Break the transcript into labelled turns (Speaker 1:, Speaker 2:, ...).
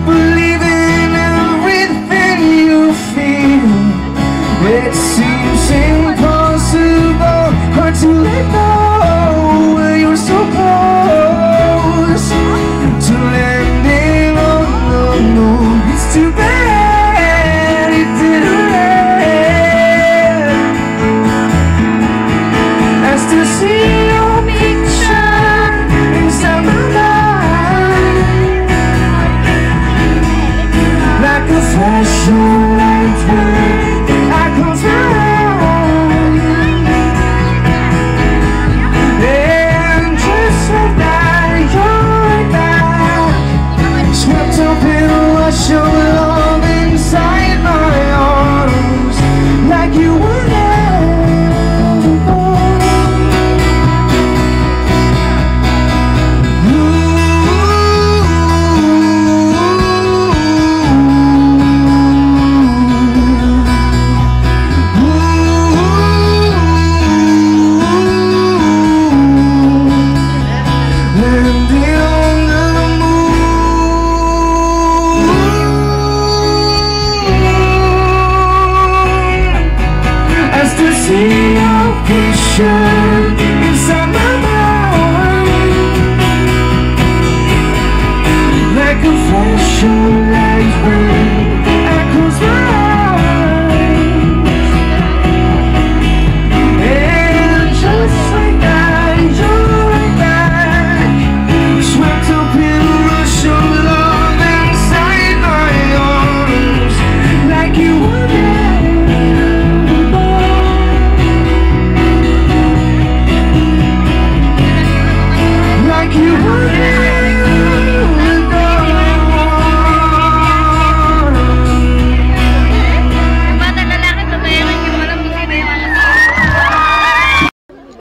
Speaker 1: believe in everything you feel. It seems impossible, hard to let go when you're so close to landing on the moon. It's too bad it didn't end. I still see your picture inside my mind, like a flash of light when I close my eyes. And just like that, you're right back, swept up in a rush of love inside my arms, like you were never born. Landing on the moon. I still see your picture inside my mind, like a flash of light when